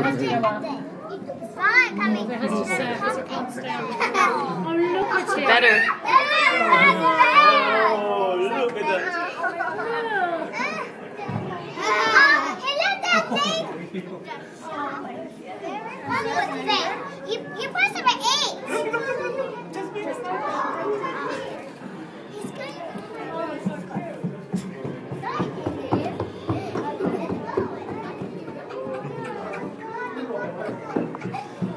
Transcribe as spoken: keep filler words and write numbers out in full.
coming. It has to surface, it can't stay on the ground. Oh, look at it. Better. Oh, look at that. You, you press number eight. He's good.